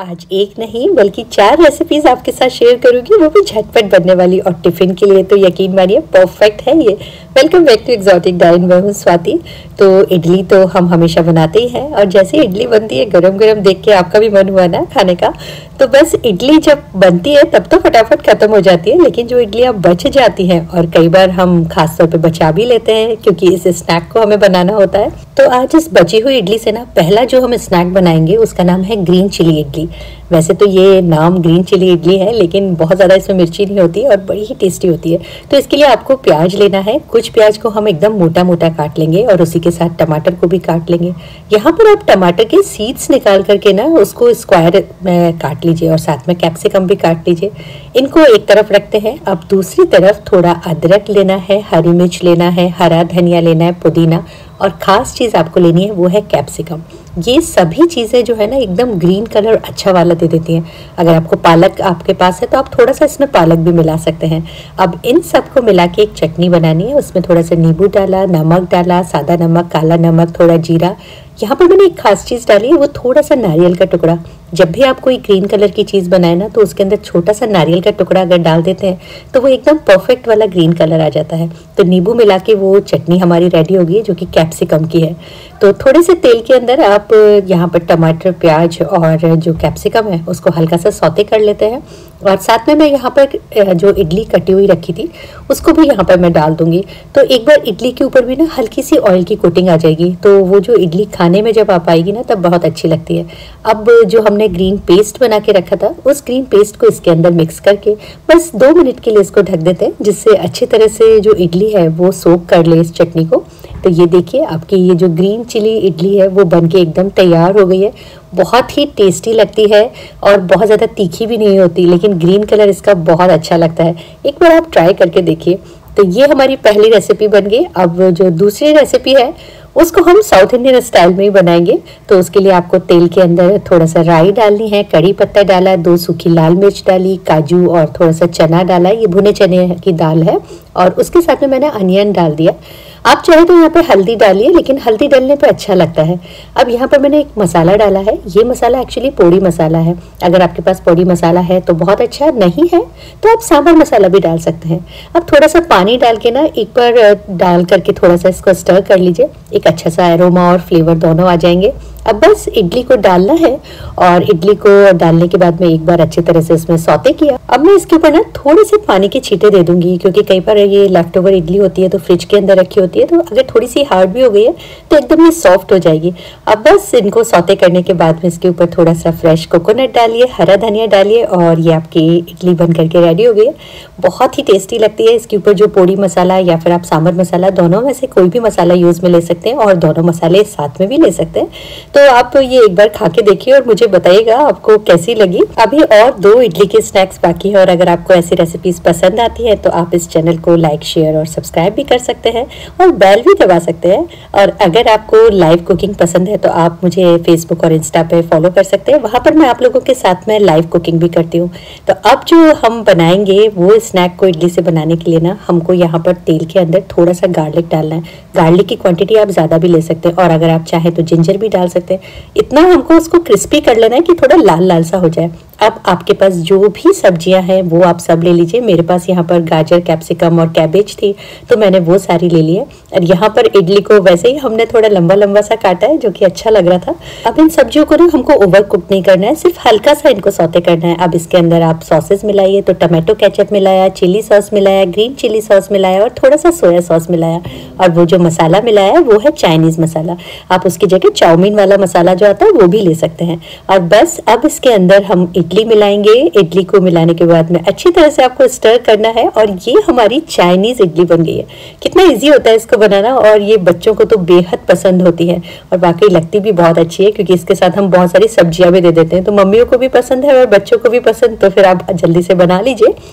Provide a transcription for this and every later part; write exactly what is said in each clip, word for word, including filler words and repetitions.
आज एक नहीं बल्कि चार रेसिपीज आपके साथ शेयर करूंगी, वो भी झटपट बनने वाली और टिफिन के लिए तो यकीन मानिए परफेक्ट है ये। Welcome back to exotic dine, मैं हूं स्वाति। तो इडली तो हम हमेशा बनाते ही हैं और जैसे इडली बनती है गरम गरम देख के आपका भी मन हुआ ना खाने का। तो बस इडली जब बनती है तब तो फटाफट खत्म हो जाती है, लेकिन जो इडलियां बच जाती हैं और कई बार हम खासतौर पे बचा भी लेते हैं क्योंकि इस स्नैक को हमें बनाना होता है। तो आज इस बची हुई इडली से ना पहला जो हम स्नैक बनाएंगे उसका नाम है ग्रीन चिली इडली। वैसे तो ये नाम ग्रीन चिली इडली है, लेकिन बहुत ज़्यादा इसमें मिर्ची नहीं होती और बड़ी ही टेस्टी होती है। तो इसके लिए आपको प्याज लेना है। कुछ प्याज को हम एकदम मोटा मोटा काट लेंगे और उसी के साथ टमाटर को भी काट लेंगे। यहाँ पर आप टमाटर के सीड्स निकाल करके ना उसको स्क्वायर में काट लीजिए और साथ में कैप्सिकम भी काट लीजिए। इनको एक तरफ रखते हैं। अब दूसरी तरफ थोड़ा अदरक लेना है, हरी मिर्च लेना है, हरा धनिया लेना है, पुदीना, और ख़ास चीज़ आपको लेनी है वो है कैप्सिकम। ये सभी चीज़ें जो है ना एकदम ग्रीन कलर अच्छा वाला दे देती हैं। अगर आपको पालक आपके पास है तो आप थोड़ा सा इसमें पालक भी मिला सकते हैं। अब इन सबको मिला के एक चटनी बनानी है। उसमें थोड़ा सा नींबू डाला, नमक डाला, सादा नमक, काला नमक, थोड़ा जीरा। यहाँ पर मैंने एक खास चीज़ डाली है, वो थोड़ा सा नारियल का टुकड़ा। जब भी आप कोई ग्रीन कलर की चीज़ बनाए ना तो उसके अंदर छोटा सा नारियल का टुकड़ा अगर डाल देते हैं तो वो एकदम परफेक्ट वाला ग्रीन कलर आ जाता है। तो नींबू मिला के वो चटनी हमारी रेडी होगी जो कि कैप्सिकम की है। तो थोड़े से तेल के अंदर आप यहाँ पर टमाटर, प्याज और जो कैप्सिकम है उसको हल्का सा सौते कर लेते हैं। और साथ में मैं यहाँ पर जो इडली कटी हुई रखी थी उसको भी यहाँ पर मैं डाल दूंगी। तो एक बार इडली के ऊपर भी ना हल्की सी ऑयल की कोटिंग आ जाएगी, तो वो जो इडली खाने में जब आप आएगी ना तब बहुत अच्छी लगती है। अब जो हमने ग्रीन पेस्ट बना के रखा था उस ग्रीन पेस्ट को इसके अंदर मिक्स करके बस दो मिनट के लिए इसको ढक देते हैं, जिससे अच्छी तरह से जो इडली है वो सोक कर ले इस चटनी को। तो ये देखिए आपकी ये जो ग्रीन चिली इडली है वो बनके एकदम तैयार हो गई है। बहुत ही टेस्टी लगती है और बहुत ज़्यादा तीखी भी नहीं होती, लेकिन ग्रीन कलर इसका बहुत अच्छा लगता है। एक बार आप ट्राई करके देखिए। तो ये हमारी पहली रेसिपी बन गई। अब जो दूसरी रेसिपी है उसको हम साउथ इंडियन स्टाइल में ही बनाएंगे। तो उसके लिए आपको तेल के अंदर थोड़ा सा राई डालनी है, कड़ी पत्ता डाला, दो सूखी लाल मिर्च डाली, काजू और थोड़ा सा चना डाला। ये भुने चने की दाल है और उसके साथ में मैंने अनियन डाल दिया। आप चाहे तो यहाँ पे हल्दी डालिए, लेकिन हल्दी डालने पे अच्छा लगता है। अब यहाँ पर मैंने एक मसाला डाला है। ये मसाला एक्चुअली पोड़ी मसाला है। अगर आपके पास पोड़ी मसाला है तो बहुत अच्छा, नहीं है तो आप सांभर मसाला भी डाल सकते हैं। अब थोड़ा सा पानी डाल के ना एक बार डाल करके थोड़ा सा इसको स्टर कर लीजिए। एक अच्छा सा एरोमा और फ्लेवर दोनों आ जाएंगे। अब बस इडली को डालना है और इडली को डालने के बाद में एक बार अच्छी तरह से इसमें सौते किया। अब मैं इसके ऊपर ना थोड़े से पानी के छींटे दे दूंगी, क्योंकि कई बार ये लेफ्ट ओवर इडली होती है तो फ्रिज के अंदर रखी होती है, तो अगर थोड़ी सी हार्ड भी हो गई है तो एकदम ये सॉफ्ट हो जाएगी। अब बस इनको सौते करने के बाद में इसके ऊपर थोड़ा सा फ्रेश कोकोनट डालिए, हरा धनिया डालिए और ये आपकी इडली बन करके रेडी हो गई है। बहुत ही टेस्टी लगती है। इसके ऊपर जो पोड़ी मसाला या फिर आप सांभर मसाला, दोनों में से कोई भी मसाला यूज में ले सकते हैं और दोनों मसाले साथ में भी ले सकते हैं। तो आप ये एक बार खा के देखिए और मुझे बताइएगा आपको कैसी लगी। अभी और दो इडली के स्नैक्स बाकी है और अगर आपको ऐसी रेसिपीज पसंद आती है तो आप इस चैनल को लाइक, शेयर और सब्सक्राइब भी कर सकते हैं और बेल भी दबा सकते हैं। और अगर आपको लाइव कुकिंग पसंद है तो आप मुझे फेसबुक और इंस्टा पे फॉलो कर सकते हैं। वहां पर मैं आप लोगों के साथ में लाइव कुकिंग भी करती हूँ। तो अब जो हम बनाएंगे वो स्नैक को इडली से बनाने के लिए ना हमको यहाँ पर तेल के अंदर थोड़ा सा गार्लिक डालना है। गार्लिक की क्वांटिटी आप ज़्यादा भी ले सकते हैं और अगर आप चाहें तो जिंजर भी डाल सकते हैं। इतना हमको उसको क्रिस्पी कर लेना है कि थोड़ा लाल लाल सा हो जाए। अब आपके पास जो भी सब्जियां हैं वो आप सब ले लीजिए। मेरे पास यहाँ पर गाजर, कैप्सिकम और कैबेज थी तो मैंने वो सारी ले ली है। और यहाँ पर इडली को वैसे ही हमने थोड़ा लंबा लंबा सा काटा है जो कि अच्छा लग रहा था। अब इन सब्जियों को ना हमको ओवर कुक नहीं करना है, सिर्फ हल्का सा इनको सौते करना है। अब इसके अंदर आप सॉसेस मिलाइए। तो टमाटो केचप मिलाया, चिली सॉस मिलाया, ग्रीन चिली सॉस मिलाया और थोड़ा सा सोया सॉस मिलाया। और वो जो मसाला मिलाया वो है चाइनीज मसाला। आप उसकी जगह चाउमीन वाला मसाला जो आता है वो भी ले सकते हैं। और बस अब इसके अंदर हम इडली मिलाएंगे। इडली को मिलाने के बाद में अच्छी तरह से आपको स्टर करना है और ये हमारी चाइनीज इडली बन गई है। कितना इजी होता है इसको बनाना और ये बच्चों को तो बेहद पसंद होती है और वाकई लगती भी बहुत अच्छी है, क्योंकि इसके साथ हम बहुत सारी सब्जियां भी दे देते हैं। तो मम्मियों को भी पसंद है और बच्चों को भी पसंद, तो फिर आप जल्दी से बना लीजिए। तो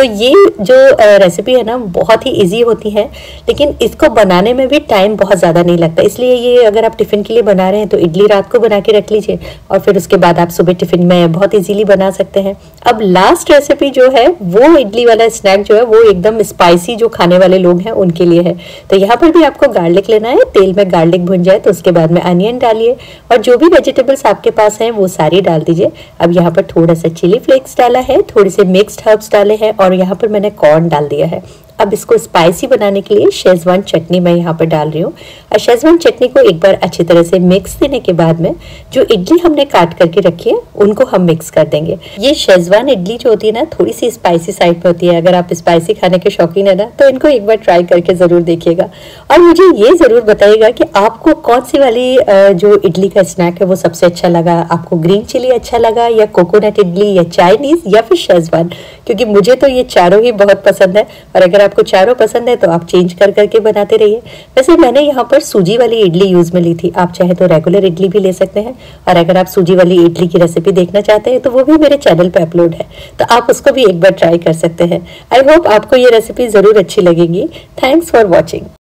ये जो रेसिपी है ना बहुत ही इजी होती है, लेकिन इसको बनाने में भी टाइम बहुत ज़्यादा नहीं लगता। इसलिए ये अगर आप टिफ़िन के लिए बना रहे हैं तो इडली रात को बना के रख लीजिए और फिर उसके बाद आप सुबह टिफ़िन में बहुत इजीली बना सकते हैं। अब लास्ट रेसिपी जो है वो इडली वाला स्नैक जो है वो एकदम स्पाइसी जो खाने वाले लोग हैं उनके लिए है। तो यहाँ पर भी आपको गार्लिक लेना है, तेल में गार्लिक भुन जाए तो उसके बाद में अनियन डालिए और जो भी वेजिटेबल्स आपके पास हैं वो सारी डाल दीजिए। अब यहाँ पर थोड़ा सा चिली फ्लेक्स डाला है, थोड़े से मिक्स्ड हर्ब्स डाले हैं और यहाँ पर मैंने कॉर्न डाल दिया है। अब इसको स्पाइसी बनाने के लिए शेजवान चटनी मैं यहाँ पर डाल रही हूँ और शेजवान चटनी को एक बार अच्छी तरह से मिक्स देने के बाद में जो इडली हमने काट करके रखी है उनको हम मिक्स कर देंगे। ये शेजवान इडली जो होती है ना थोड़ी सी स्पाइसी साइड पे होती है। अगर आप स्पाइसी खाने के शौकीन है ना तो इनको एक बार ट्राई करके ज़रूर देखिएगा और मुझे ये ज़रूर बताइएगा कि आपको कौन सी वाली जो इडली का स्नैक है वो सबसे अच्छा लगा। आपको ग्रीन चिली अच्छा लगा या कोकोनट इडली या चाइनीज़ या फिर शेजवान, क्योंकि मुझे तो ये चारों ही बहुत पसंद है और अगर आपको चारों पसंद है तो आप चेंज कर करके बनाते रहिए। वैसे मैंने यहाँ पर सूजी वाली इडली यूज में ली थी, आप चाहे तो रेगुलर इडली भी ले सकते हैं और अगर आप सूजी वाली इडली की रेसिपी देखना चाहते हैं तो वो भी मेरे चैनल पे अपलोड है, तो आप उसको भी एक बार ट्राई कर सकते हैं। आई होप आपको ये रेसिपी जरूर अच्छी लगेगी। Thanks for watching.